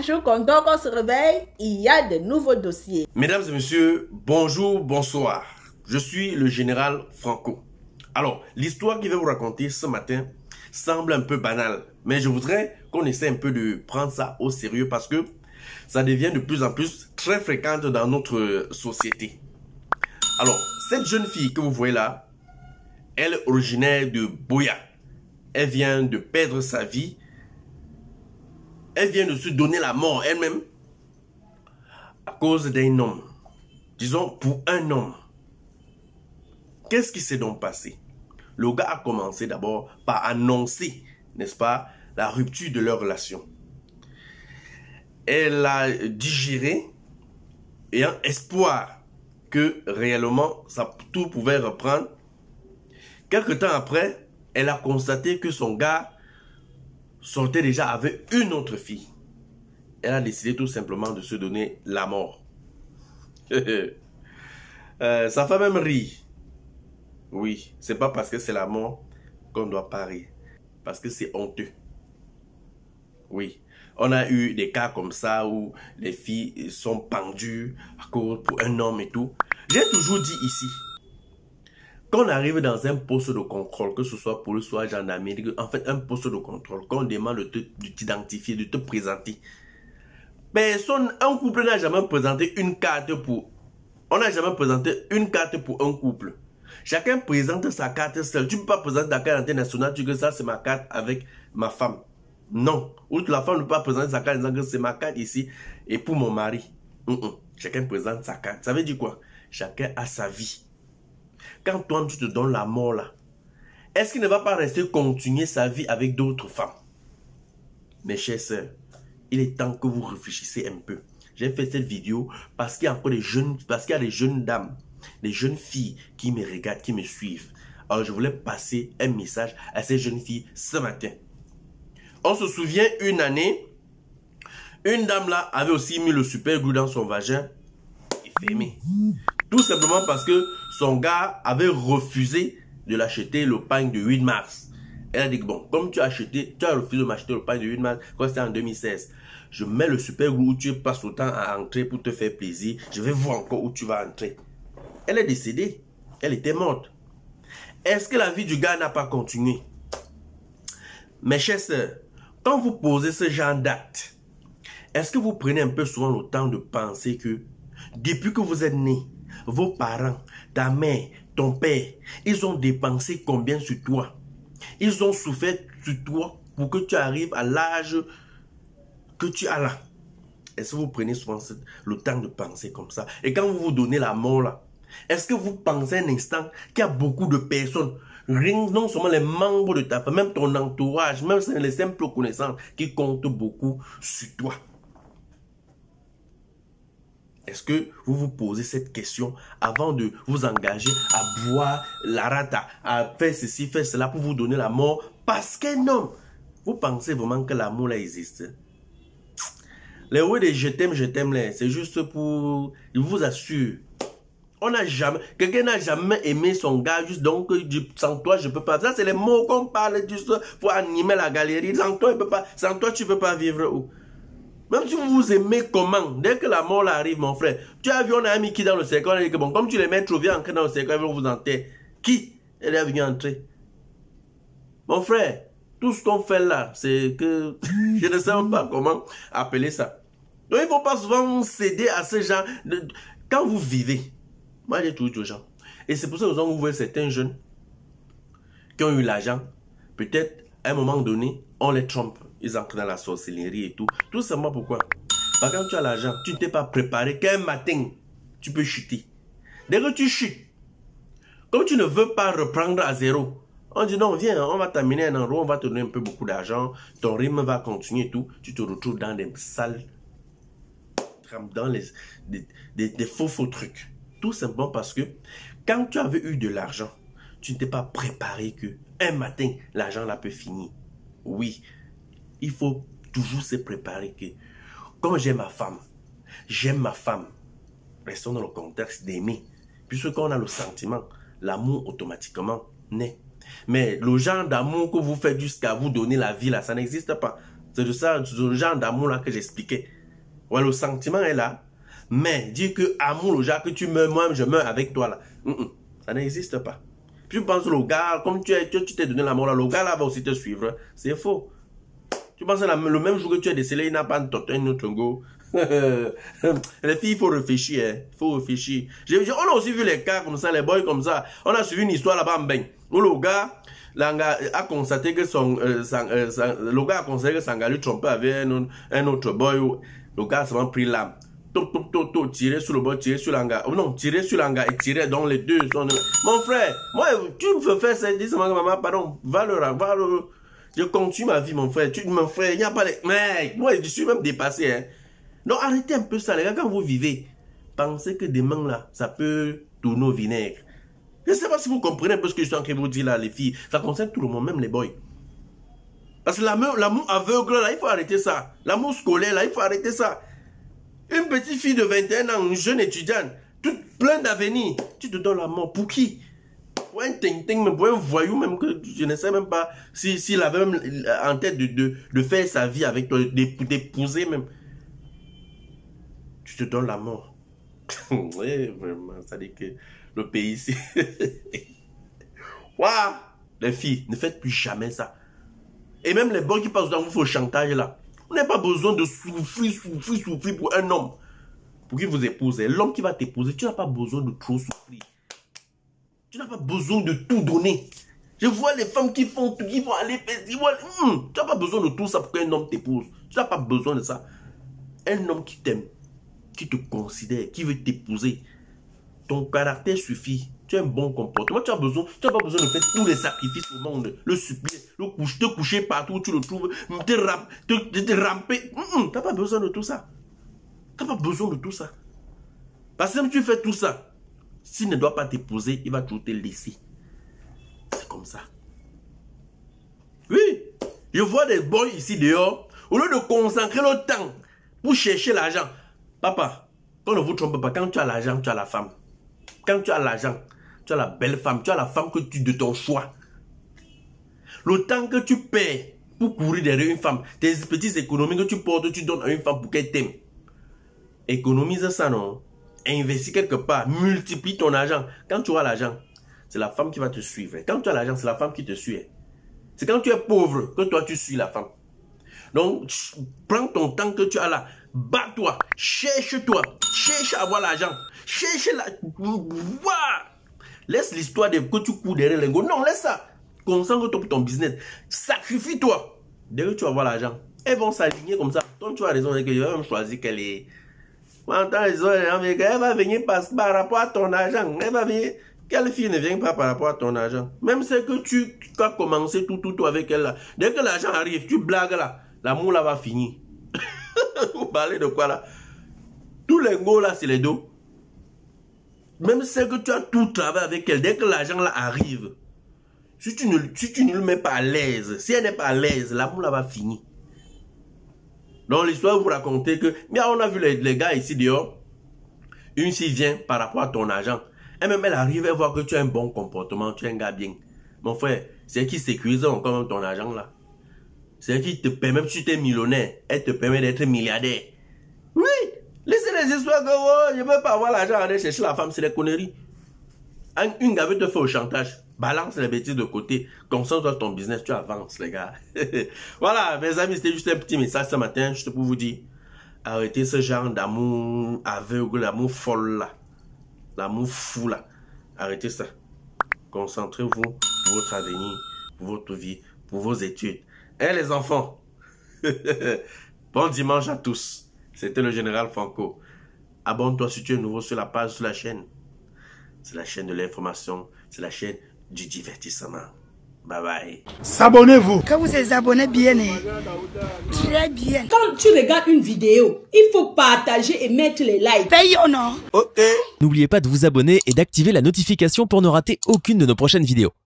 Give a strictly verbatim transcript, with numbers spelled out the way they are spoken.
Chaque jour qu'on dort, qu'on se réveille, il y a de nouveaux dossiers. Mesdames et messieurs, bonjour, bonsoir. Je suis le général Franco. Alors, l'histoire que je vais vous raconter ce matin semble un peu banale, mais je voudrais qu'on essaie un peu de prendre ça au sérieux parce que ça devient de plus en plus très fréquent dans notre société. Alors, cette jeune fille que vous voyez là, elle est originaire de Boya. Elle vient de perdre sa vie. Elle vient de se donner la mort elle-même à cause d'un homme. Disons, pour un homme. Qu'est-ce qui s'est donc passé? Le gars a commencé d'abord par annoncer, n'est-ce pas, la rupture de leur relation. Elle a digéré, ayant espoir que réellement ça, tout pouvait reprendre. Quelque temps après, elle a constaté que son gars sortait déjà avec une autre fille. Elle a décidé tout simplement de se donner la mort. euh, sa femme même rit. Oui, c'est pas parce que c'est la mort qu'on doit pas rire. Parce que c'est honteux. Oui, on a eu des cas comme ça où les filles sont pendues à cause pour un homme et tout. J'ai toujours dit ici, quand on arrive dans un poste de contrôle, que ce soit police, soit gendarmerie, en fait un poste de contrôle, quand on demande de t'identifier, de te présenter, personne, un couple n'a jamais présenté une carte pour... On n'a jamais présenté une carte pour un couple. Chacun présente sa carte seule. Tu ne peux pas présenter ta carte nationale, tu dis que ça c'est ma carte avec ma femme. Non. Ou la femme ne peut pas présenter sa carte en disant que c'est ma carte ici et pour mon mari. Mm -mm. Chacun présente sa carte. Ça veut dire quoi? Chacun a sa vie. Quand toi tu te donnes la mort là, est-ce qu'il ne va pas rester continuer sa vie avec d'autres femmes? Mes chers sœurs, il est temps que vous réfléchissez un peu. J'ai fait cette vidéo parce qu'il y a encore des jeunes, parce qu'il y a des jeunes dames, des jeunes filles qui me regardent, qui me suivent. Alors je voulais passer un message à ces jeunes filles ce matin. On se souvient une année, une dame là avait aussi mis le super glue dans son vagin et fermé. Tout simplement parce que son gars avait refusé de l'acheter le pain de huit mars. Elle a dit que bon, comme tu as acheté, tu as refusé de m'acheter le pain de huit mars, quand c'était en deux mille seize. Je mets le super glue où tu passes autant à entrer pour te faire plaisir. Je vais voir encore où tu vas entrer. Elle est décédée. Elle était morte. Est-ce que la vie du gars n'a pas continué? Mes chers sœurs, quand vous posez ce genre d'acte, est-ce que vous prenez un peu souvent le temps de penser que depuis que vous êtes né, vos parents, ta mère, ton père, ils ont dépensé combien sur toi? Ils ont souffert sur toi pour que tu arrives à l'âge que tu as là. Est-ce que vous prenez souvent le temps de penser comme ça? Et quand vous vous donnez la mort là, est-ce que vous pensez un instant qu'il y a beaucoup de personnes, non seulement les membres de ta famille, même ton entourage, même les simples connaissances qui comptent beaucoup sur toi? Est-ce que vous vous posez cette question avant de vous engager à boire la rata, à faire ceci, faire cela pour vous donner la mort? Parce que non, vous pensez vraiment que l'amour là existe? Les oui des je t'aime, je t'aime là, c'est juste pour, je vous assure, on n'a jamais, quelqu'un n'a jamais aimé son gars juste donc sans toi je peux pas. Ça c'est les mots qu'on parle juste pour animer la galerie. Sans toi, il peut pas, sans toi tu peux pas vivre où? Même si vous vous aimez comment, dès que la mort arrive, mon frère, tu as vu, on a mis qui dans le cercle, on a dit que bon, comme tu les mets trop bien ancrés dans le cercle, ils vont vous enterrer. Qui elle est venue entrer? Mon frère, tout ce qu'on fait là, c'est que je ne sais même pas comment appeler ça. Donc il ne faut pas souvent céder à ce genre de... Quand vous vivez, moi j'ai toujours aux gens, et c'est pour ça que vous voyez certains jeunes qui ont eu l'argent, peut-être à un moment donné, on les trompe. Ils entrent dans la sorcellerie et tout. Tout simplement pourquoi? Parce que quand tu as l'argent, tu ne t'es pas préparé qu'un matin, tu peux chuter. Dès que tu chutes, comme tu ne veux pas reprendre à zéro, on dit non, viens, on va t'amener un endroit, on va te donner un peu beaucoup d'argent, ton rythme va continuer et tout. Tu te retrouves dans des salles, dans les, des, des, des faux faux trucs. Tout simplement parce que quand tu avais eu de l'argent, tu ne t'es pas préparé que un matin, l'argent là peut finir. Oui. Il faut toujours se préparer que, comme j'aime ma femme, j'aime ma femme, restons dans le contexte d'aimer. Puisque quand on a le sentiment, l'amour automatiquement naît. Mais le genre d'amour que vous faites jusqu'à vous donner la vie là, ça n'existe pas. C'est de ça, ce genre d'amour-là que j'expliquais. Ouais, le sentiment est là. Mais dire que amour, le genre que tu meurs, moi je meurs avec toi là. Mm -mm, ça n'existe pas. Puis tu penses le gars, comme tu t'es tu, tu donné l'amour là, le gars là va aussi te suivre. C'est faux. Tu penses la, le même jour que tu es décelé, il n'a pas un autre go. Les filles, il faut réfléchir. Il hein. faut réfléchir. J ai, j ai, on a aussi vu les cas comme ça, les boys comme ça. On a suivi une histoire là-bas en bain. Où le gars, là, a constaté que son, euh, son, euh, son, le gars a constaté que son gars lui trompait avec un, un autre boy. Le gars a seulement pris l'âme. Top, top, top, top, tirer sur le boy, tirer sur l'anga. Oh non, tirer sur l'anga et tirer dans les deux. Sont... Mon frère, moi, tu me fais faire ça, dis maman, pardon, va le, va le. Je continue ma vie, mon frère. Tu me frère, il n'y a pas de. Mec, moi, je suis même dépassé, hein. Donc, arrêtez un peu ça, les gars, quand vous vivez. Pensez que demain, là, ça peut tourner au vinaigre. Je ne sais pas si vous comprenez un peu ce que je suis en train de vous dire là, les filles. Ça concerne tout le monde, même les boys. Parce que l'amour aveugle, là, il faut arrêter ça. L'amour scolaire, là, il faut arrêter ça. Une petite fille de vingt et un ans, une jeune étudiante, toute pleine d'avenir, tu te donnes la mort. Pour qui? Pour un ting-ting, même pour un voyou, même que je ne sais même pas s'il si, si avait même en tête de, de, de faire sa vie avec toi, d'épouser même. Tu te donnes la mort. Oui, vraiment, ça dit que le pays ici. Waouh! Les filles, ne faites plus jamais ça. Et même les boys qui passent dans vous au chantage là. Vous n'avez pas besoin de souffrir, souffrir, souffrir pour un homme. Pour qu'il vous épouse. L'homme qui va t'épouser, tu n'as pas besoin de trop souffrir. Tu n'as pas besoin de tout donner. Je vois les femmes qui font tout, qui vont aller festival. Hum, tu n'as pas besoin de tout ça pour qu'un homme t'épouse. Tu n'as pas besoin de ça. Un homme qui t'aime, qui te considère, qui veut t'épouser, ton caractère suffit. Tu as un bon comportement. Tu as besoin, tu n'as pas besoin de faire tous les sacrifices au monde. Le supplier, le coucher, te coucher partout où tu le trouves, te, rap, te, te, te ramper. Mm-mm, tu n'as pas besoin de tout ça. Tu n'as pas besoin de tout ça. Parce que si tu fais tout ça, s'il ne doit pas t'épouser, il va toujours te laisser. C'est comme ça. Oui, je vois des boys ici dehors, au lieu de consacrer le temps pour chercher l'argent. Papa, on ne vous trompe pas, quand tu as l'argent, tu as la femme. Quand tu as l'argent, tu as la belle femme, tu as la femme que tu de ton choix. Le temps que tu paies pour courir derrière une femme, tes petites économies que tu portes, tu donnes à une femme pour qu'elle t'aime. Économise ça, non? Investis quelque part, multiplie ton argent. Quand tu as l'argent, c'est la femme qui va te suivre. Quand tu as l'argent, c'est la femme qui te suit. C'est quand tu es pauvre que toi tu suis la femme. Donc, prends ton temps que tu as là, bats-toi, cherche-toi, cherche à avoir l'argent, cherche la... Laisse l'histoire de que tu cours derrière les gars. Non, laisse ça. Concentre-toi pour ton business. Sacrifie-toi. Dès que tu vas avoir l'argent, elles vont s'aligner comme ça. Donc, tu as raison, je vais même choisir qu'elle est... Elle va venir par, par rapport à ton argent. Elle va venir... Quelle fille ne vient pas par rapport à ton argent? Même c'est que tu as commencé tout, tout, tout avec elle là. Dès que l'argent arrive, tu blagues là. L'amour là va finir. Vous parlez de quoi là? Tous les mots là, c'est les dos. Même c'est que tu as tout travaillé avec elle. Dès que l'argent là arrive, si tu, ne, si tu ne le mets pas à l'aise, si elle n'est pas à l'aise, l'amour là va finir. Donc l'histoire vous racontez que, bien on a vu les, les gars ici dehors. Une fille vient par rapport à ton argent. Et même elle arrive à voir que tu as un bon comportement, tu es un gars bien. Mon frère, c'est elle qui sécurise encore même ton argent là. C'est elle qui te permet, même si tu es millionnaire, elle te permet d'être milliardaire. Oui, laissez les histoires que oh, je ne peux pas avoir l'argent à aller chercher la femme, c'est des conneries. Une gavette te fait au chantage. Balance les bêtises de côté. Concentre-toi sur ton business, tu avances les gars. Voilà, mes amis, c'était juste un petit message ce matin, juste pour vous dire. Arrêtez ce genre d'amour aveugle, d'amour folle là. L'amour fou là. Arrêtez ça. Concentrez-vous pour votre avenir, pour votre vie, pour vos études. Hein les enfants? Bon dimanche à tous. C'était le général Franco. Abonne-toi si tu es nouveau sur la page, sur la chaîne. C'est la chaîne de l'information. C'est la chaîne du divertissement. Bye bye. S'abonnez-vous. Quand vous êtes abonné bien, très bien. Quand tu regardes une vidéo, il faut partager et mettre les likes. Paye ou non? Ok. N'oubliez pas de vous abonner et d'activer la notification pour ne rater aucune de nos prochaines vidéos.